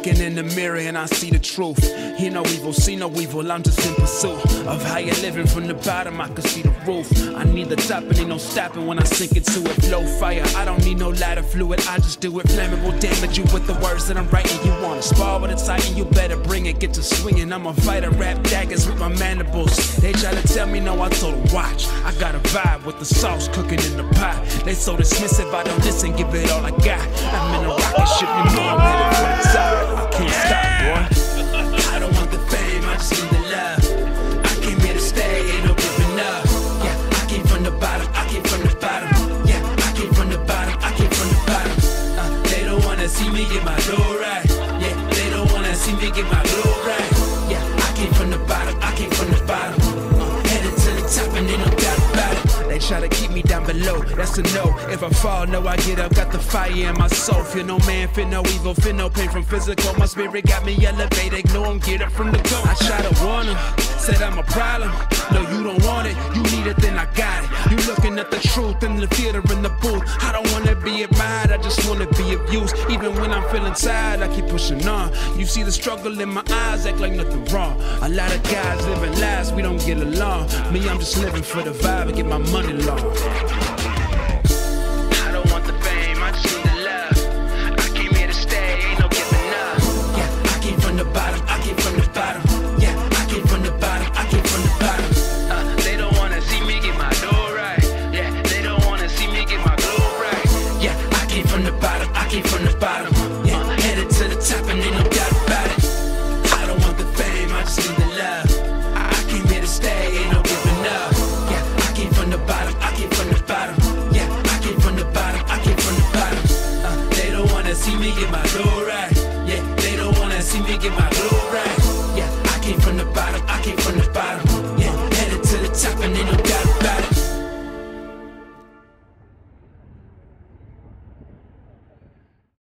Looking in the mirror and I see the truth. Hear no evil, see no evil, I'm just in pursuit of higher living. From the bottom I can see the roof. I need the top and ain't no stopping when I sink into it. Flow fire, I don't need no lighter fluid, I just do it. Flammable, damage you with the words that I'm writing. You wanna spar with a titan, you better bring it. Get to swinging, I'm a fighter, rap daggers with my mandibles. They try to tell me no, I told them watch. I got a vibe with the sauce cooking in the pot. They so dismissive, I don't listen, give it all I got. I'm in a rocket ship, you know I'm headed for the top. I can't stop, boy. I don't want the fame, I just need the love. I came here to stay, ain't no giving up. Yeah, I came from the bottom, I came from the bottom. Yeah, I came from the bottom, I came from the bottom. They don't wanna see me get my dough right. Yeah, they don't wanna see me get my dough right. Yeah, I came from the bottom, I came from the bottom. Headed to the top and they no doubt about it. They try to keep me down below, that's a no. If I fall, no, I get up, got the fire in my soul. Fear no man, fear no evil, fear no pain from physical. My spirit got me elevated, ignore them, get up from the go. I try to warn them, said I'm a problem. No, you don't want it, you need it, then I got it. You looking at the truth in the theater, in the booth. I don't wanna be admired, I just wanna be of use. Even when I'm feeling tired, I keep pushing on. You see the struggle in my eyes, act like nothing wrong. A lot of guys living lives, we don't get along. Me, I'm just living for the vibe and get my money long. I don't want the fame, I just need the love. I came here to stay, ain't no giving up. Yeah, I came from the bottom, I came from the bottom. Yeah, I came from the bottom, I came from the bottom. They don't wanna see me get my dough right. Yeah, they don't wanna see me get my glow right. Yeah, I came from the bottom, I came from the bottom. Yeah, headed to the top and ain't no doubt about it. I don't want the fame, I just need the love. I came here to stay, ain't no giving up. Yeah, I came from the bottom, I came from the bottom. Yeah, I came from the bottom, I came from the bottom. They don't wanna see me get my dough right. Yeah, they don't wanna see me get my glow right. Yeah, I came from the bottom, I came from the bottom. Yeah, headed to the top and ain't no doubt about it.